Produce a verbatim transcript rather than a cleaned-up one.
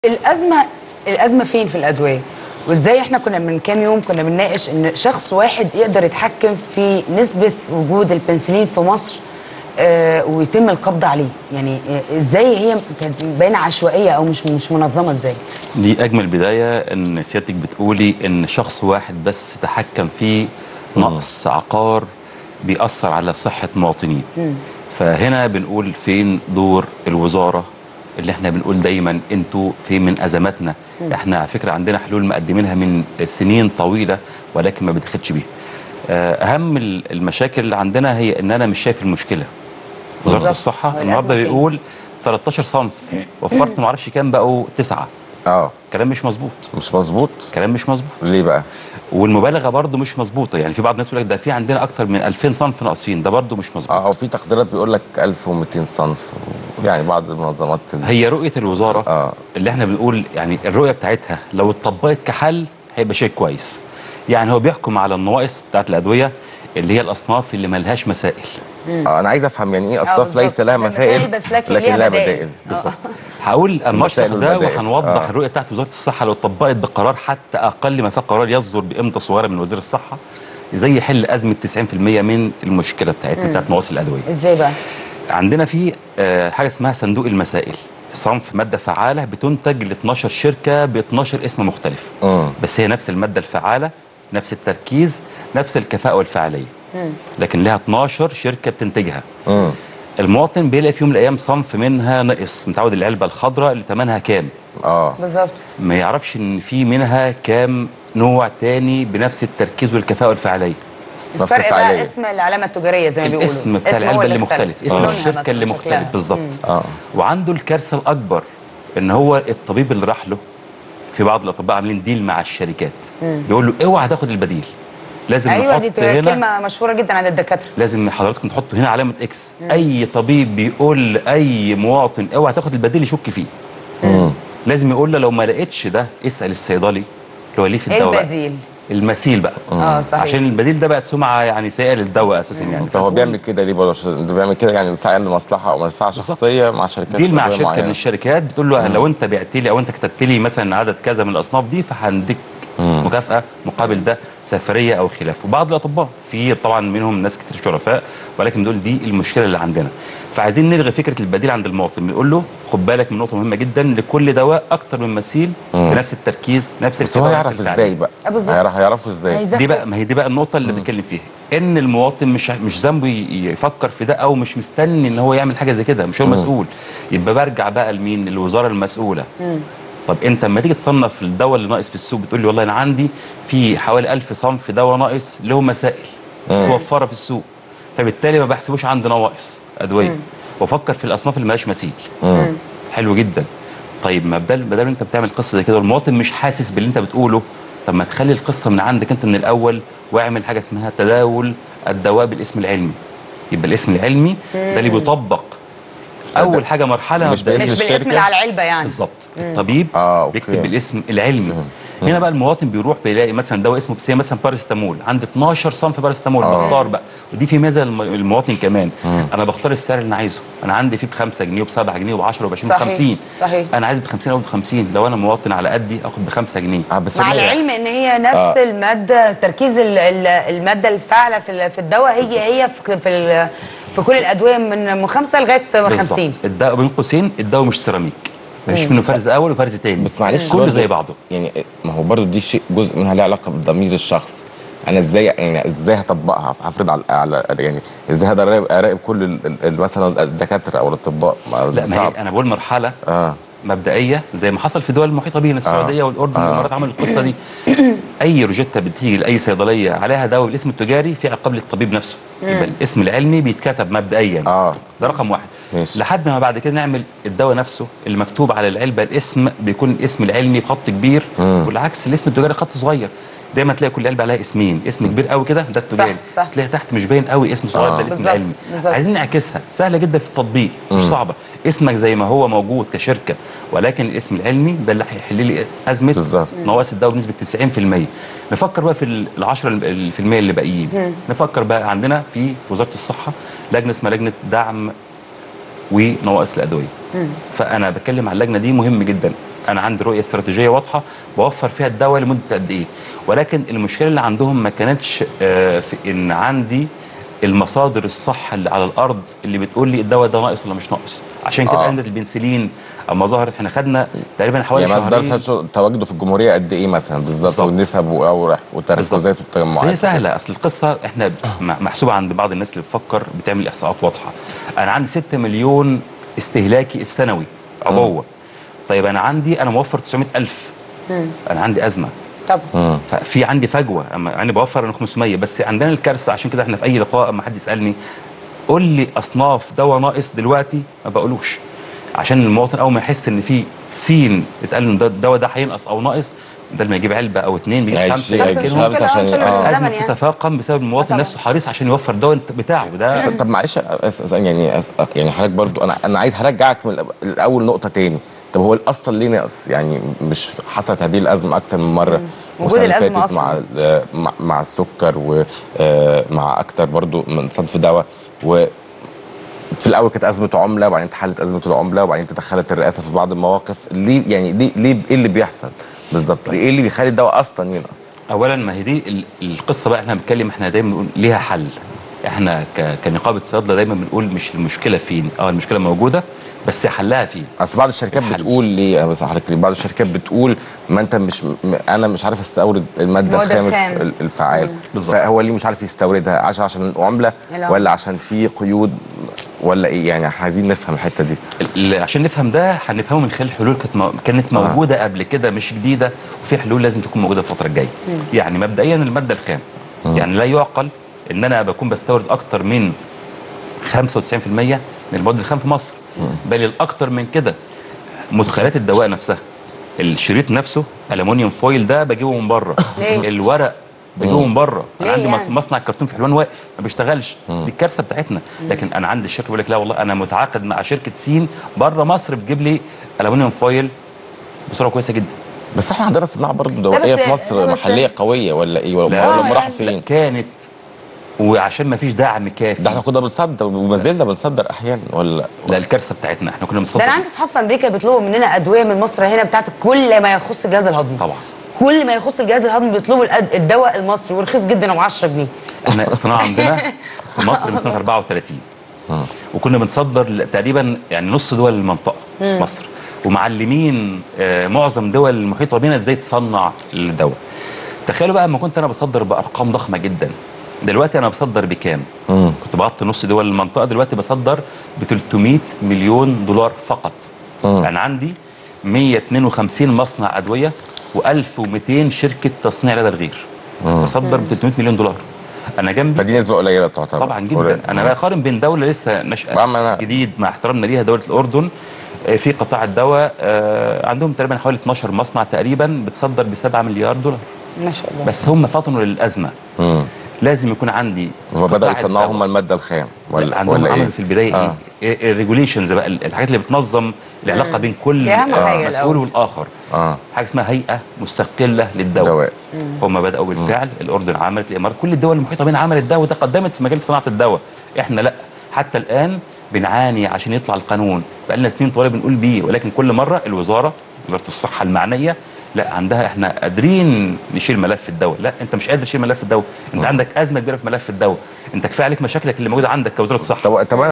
الازمه الازمه فين في الادويه؟ وازاي احنا كنا من كام يوم كنا بنناقش ان شخص واحد يقدر يتحكم في نسبه وجود البنسلين في مصر آه ويتم القبض عليه، يعني آه ازاي هي كانت باينه عشوائيه او مش مش منظمه ازاي؟ دي اجمل بدايه ان سيادتك بتقولي ان شخص واحد بس تحكم في نقص عقار بيأثر على صحه مواطنين. مم. فهنا بنقول فين دور الوزاره اللي احنا بنقول دايما انتوا فين من ازماتنا؟ مم. احنا على فكره عندنا حلول مقدمينها من سنين طويله ولكن ما بتاخدش بيها. اهم المشاكل اللي عندنا هي ان انا مش شايف المشكله. وزاره الصحه النهارده بيقول تلتاشر صنف وفرت ما اعرفش كام بقوا تسعه. اه كلام مش مظبوط. مش مظبوط كلام مش مظبوط. ليه بقى؟ والمبالغه برضو مش مظبوطه، يعني في بعض الناس بيقول لك ده في عندنا اكتر من ألفين صنف ناقصين، ده برضو مش مظبوط. اه وفي تقديرات بيقول لك ألف ومئتين صنف، يعني بعض المنظمات هي رؤيه الوزاره آه. اللي احنا بنقول يعني الرؤيه بتاعتها لو اتطبقت كحل هيبقى شيء كويس. يعني هو بيحكم على النواقص بتاعت الادويه اللي هي الاصناف اللي مالهاش مسائل. اه انا عايز افهم يعني ايه اصناف ليس لها مسائل بس لكن, لكن لها بدائل. بدائل. بالظبط. هقول اما اشرح ده وهنوضح آه. الرؤيه بتاعت وزاره الصحه لو اتطبقت بقرار، حتى اقل ما في قرار يصدر بامضه صغيره من وزير الصحه، ازاي يحل ازمه تسعين في المية من المشكله بتاعتنا بتاعت نواقص الادويه. ازاي بقى؟ عندنا في آه حاجه اسمها صندوق المسائل، صنف ماده فعاله بتنتج ل اتناشر شركه ب اتناشر اسم مختلف. مم. بس هي نفس الماده الفعاله، نفس التركيز، نفس الكفاءه والفعاليه. مم. لكن لها اتناشر شركه بتنتجها. مم. المواطن بيلاقي في يوم من الايام صنف منها نقص، متعود العلبه الخضراء اللي ثمنها كام. اه بالظبط. ما يعرفش ان في منها كام نوع تاني بنفس التركيز والكفاءه والفعاليه. نفس الفعاليه. بقى اسم العلامه التجاريه زي ما بيقولوا، الاسم بتاع العلبه اللي مختلف، اسم الشركه اللي مختلف بالظبط. اه وعنده الكارثه الاكبر ان هو الطبيب اللي راح له، في بعض الاطباء عاملين ديل مع الشركات، مم. بيقول له اوعى تاخد البديل، لازم أيوة نحط دي هنا كلمه مشهوره جدا عند الدكاتره، لازم حضراتكم تحطوا هنا علامه اكس. مم. اي طبيب بيقول لاي مواطن اوعى تاخد البديل يشك فيه. مم. لازم يقول له لو ما لقيتش ده اسال الصيدلي اللي هو ليه في الدواء. البديل المثيل بقى. اه صحيح. عشان البديل ده بقت سمعه يعني سيئه للدواء اساسا. يعني فهو بيعمل كده ليه برضه؟ عشان بيعمل كده يعني سعي لمصلحه او منفعه شخصيه مع شركات ديل مع شركه معينة من الشركات، بتقول له مم. لو انت بعت لي او انت كتبت لي مثلا عدد كذا من الاصناف دي فهنديك مكافاه مقابل ده سفريه او خلافه. وبعض الاطباء في طبعا منهم ناس كتير شرفاء، ولكن دول دي المشكله اللي عندنا. فعايزين نلغي فكره البديل عند المواطن، بنقول له خد بالك من نقطه مهمه جدا، لكل دواء اكتر من مثيل مم. بنفس التركيز نفس الكفاءه. بس هو هيعرف ازاي بقى؟ هيعرفوا ازاي؟ دي بقى ما هي دي بقى النقطه اللي بنتكلم فيها، ان المواطن مش مش ذنبه يفكر في ده او مش مستني ان هو يعمل حاجه زي كده، مش هو مسؤول. يبقى برجع بقى لمين؟ للوزاره المسؤوله. مم. طب انت لما تيجي تصنف الدواء اللي ناقص في السوق بتقول لي والله انا عندي في حوالي ألف صنف دواء ناقص له مسائل متوفره في السوق، فبالتالي ما بحسبوش عندي نواقص ادويه وافكر في الاصناف اللي مالهاش مثيل. حلو جدا. طيب ما بدل بدل انت بتعمل قصه زي كده والمواطن مش حاسس باللي انت بتقوله، طب ما تخلي القصه من عندك انت من الاول واعمل حاجه اسمها تداول الدواء بالاسم العلمي. يبقى الاسم العلمي ده اللي بيطبق اول حاجه مرحله مش باسم الشركه، بالاسم اللي على العلبه يعني. بالظبط. الطبيب آه، بيكتب بالاسم العلمي. مم. هنا بقى المواطن بيروح بيلاقي مثلا دواء اسمه بسيه مثلا بارستامول، عندي اتناشر صنف بارستامول. آه. بختار بقى، ودي في ميزه للمواطن كمان. مم. انا بختار السعر اللي انا عايزه، انا عندي فيه ب خمسة جنيه وب سبعة جنيه وب عشرة وب عشرين وب خمسين. صحيح. انا عايز ب خمسين او ب خمسين، لو انا مواطن على قدي اخد ب خمسة جنيه. آه بس مع العلم ان هي نفس آه. الماده، تركيز الماده الفاعله في الدواء هي بالزبط. هي في في, في كل الادويه من خمسة لغايه خمسين. الدواء بين قوسين الدواء مش سيراميك، مفيش منه فرز اول وفرز تاني، بس معلش كله زي بعضه. يعني ما هو برضه دي شيء جزء منها له علاقه بضمير الشخص. انا ازاي يعني ازاي هطبقها؟ هفرض على, على يعني ازاي هقدر اراقب كل مثلا الدكاتره او الاطباء؟ لا ما هي انا بقول مرحله آه. مبدئيه زي ما حصل في الدول المحيطه بينا، السعوديه آه. والاردن آه. والامارات عملوا القصه دي. اي روجيتا بتيجي لاي صيدليه عليها دواء بالاسم التجاري في عقاب للطبيب نفسه. يبقى الاسم العلمي بيتكتب مبدئيا. اه ده رقم واحد. ماشي. لحد ما بعد كده نعمل الدواء نفسه اللي مكتوب على العلبه الاسم بيكون الاسم العلمي بخط كبير، مم. والعكس الاسم التجاري خط صغير. دايما تلاقي كل علبه عليها اسمين، اسم كبير قوي كده ده التجاري، صح صح. تلاقي تحت مش باين قوي اسم صغير. آه. ده الاسم العلمي. بالزبط. عايزين نعكسها، سهله جدا في التطبيق، مش مم. صعبه. اسمك زي ما هو موجود كشركه، ولكن الاسم العلمي ده اللي هيحل لي ازمه نواقص الدواء بنسبه تسعين في المية. نفكر بقى في ال عشرة في المية اللي باقيين. مم. نفكر بقى عندنا في في وزاره الصحه لجنه اسمها لجنه دعم ونواقص الادويه. مم. فانا بتكلم على اللجنه دي مهم جدا. انا عندي رؤيه استراتيجيه واضحه بوفر فيها الدواء لمده قد ايه. ولكن المشكله اللي عندهم ما كانتش آه، في ان عندي المصادر الصح اللي على الارض اللي بتقول لي الدواء ده ناقص ولا مش ناقص. عشان كده آه. عندنا البنسلين اما ظهر احنا خدنا تقريبا حوالي يعني ما شهرين. تقدرش تواجده في الجمهوريه قد ايه مثلا بالظبط، بالظبط. والنسب واوراق والتركيزات أصل هي والتجمعات. سهله، اصل القصه احنا محسوبه عند بعض الناس اللي بتفكر بتعمل احصاءات واضحه. انا عندي ستة مليون استهلاكي السنوي عبوه. طيب انا عندي انا موفر تسعمائة ألف. انا عندي ازمه. طبعا. ففي عندي فجوه، اما يعني بوفر انا خمسمية بس عندنا الكارثه. عشان كده احنا في اي لقاء اما حد يسالني قول لي اصناف دواء ناقص دلوقتي ما بقولوش، عشان المواطن اول ما يحس ان في سين اتقال له ده الدواء ده هينقص او ناقص، بدل ما يجيب علبه او اتنين بيجيب هيشيل- خمسه هيشيل يركنهم. خمسة عشان- آه. الازمه يعني. بتتفاقم بسبب المواطن طبعاً. نفسه حريص عشان يوفر الدواء بتاعه ده. طب طب معلش أس- أس- يعني أس- يعني حضرتك برضو انا انا عايز هرجعك من الأب- الاول نقطه تاني. طب هو الاصل ليه ناقص؟ يعني مش حصلت هذه الازمه اكتر من مره وجود والسنة اللي الأزمة فاتت مع أصلاً. ال- مع- مع السكر ومع اكتر برضو من صنف دواء. و في الاول كانت ازمه عمله وبعدين اتحلت ازمه العمله وبعدين تدخلت الرئاسه في بعض المواقف. ليه يعني ليه ليه ايه اللي بيحصل بالظبط؟ ايه اللي بيخلي الدواء اصلا ينقص؟ اولا ما هي دي ال- القصه بقى احنا بنتكلم، احنا دايما بنقول ليها حل. احنا ك- كنقابه صيادله دايما بنقول مش المشكله فين، اه المشكله موجوده بس حلها فين. اصل بعض الشركات الحل. بتقول ليه بس حضرتك ليه بعض الشركات بتقول ما انت مش م- انا مش عارف استورد الماده المواد الخام الخام. الف- الفعال. بالظبط. فهو ليه مش عارف يستوردها؟ عشان عشان عمله العملة. ولا عشان في قيود ولا ايه؟ يعني عايزين نفهم الحته دي. ال- عشان نفهم ده هنفهمه من خلال حلول كانت مو- كانت موجوده قبل كده مش جديده، وفي حلول لازم تكون موجوده الفتره الجايه. يعني مبدئيا الماده الخام، يعني لا يعقل ان انا بكون بستورد اكتر من خمسة وتسعين بالمية من المواد الخام في مصر، بل الاكتر من كده مدخلات الدواء نفسها. الشريط نفسه الومنيوم فويل ده بجيبه من بره. ليه؟ الورق بجيبه من بره. ليه انا عندي يعني؟ مص- مصنع الكرتون في حلوان واقف ما بيشتغلش، دي الكارثه بتاعتنا. لكن انا عندي الشركه بيقول لك لا والله انا متعاقد مع شركه سين بره مصر بتجيب لي الومنيوم فويل بسرعه كويسه جدا. بس احنا عندنا صناعه برضه دوائيه بس- في مصر لا بس- محليه قويه ولا ايه؟ ولا لا. ولا آه، هم راحوا يعني- فين؟ كانت وعشان ما فيش دعم كافي. ده احنا كنا بنصدر وما زلنا بنصدر احيانا ولا لا الكارثه بتاعتنا احنا كنا ده بنصدر. انا عندي اصحاب في امريكا بيطلبوا مننا ادويه من مصر هنا بتاعت كل ما يخص الجهاز الهضمي. طبعا كل ما يخص الجهاز الهضمي بيطلبوا الأد- الدواء المصري ورخيص جدا ب عشرة جنيه. احنا الصناعه عندنا في مصر من سنه أربعة وثلاثين وكنا بنصدر ل- تقريبا يعني نص دول المنطقه مصر، ومعلمين آه، معظم دول المحيطه بينا ازاي تصنع الدواء. تخيلوا بقى لما كنت انا بصدر بارقام ضخمه جدا. دلوقتي انا بصدر بكام؟ مم. كنت بغطي نص دول المنطقه، دلوقتي بصدر ب ثلاثمائة مليون دولار فقط. مم. يعني عندي مئة واثنين وخمسين مصنع ادويه وألف ومئتين شركه تصنيع لدى الغير. بصدر ب ثلاثمائة مليون دولار. انا جنبي فدي نسبه قليله تعتبر. طبعا جدا. قليلة. انا بقارن بين دوله لسه نشأت بقى ما أنا- جديد مع احترامنا ليها دوله الاردن. آه، في قطاع الدواء آه، عندهم تقريبا حوالي اثناشر مصنع تقريبا بتصدر ب سبعة مليار دولار. ما شاء الله. بس هم فطنوا للازمه. مم. لازم يكون عندي وبداوا قطاع يصنعوا الدواء. هم الماده الخام ولا ولا عندهم ولا عملوا ايه؟ في البدايه آه. ايه الريجوليشنز بقى الحاجات اللي بتنظم العلاقه بين كل دي أهم آه، حاجة مسؤول الأول. والاخر. اه حاجه اسمها هيئه مستقله للدواء. دواء. هم بداوا بالفعل. الاردن عملت، الامارات، كل الدول المحيطه بينا عملت ده وتقدمت في مجال صناعه الدواء. احنا لا، حتى الان بنعاني عشان يطلع القانون. بقى لنا سنين طويله بنقول بيه، ولكن كل مره الوزاره وزاره الصحه المعنيه لا عندها احنا قادرين نشيل ملف الدواء. لا انت مش قادر تشيل ملف الدواء، انت عندك ازمه كبيره في ملف الدواء. انت كفايه عليك مشاكلك اللي موجوده عندك كوزاره صحه. طب طب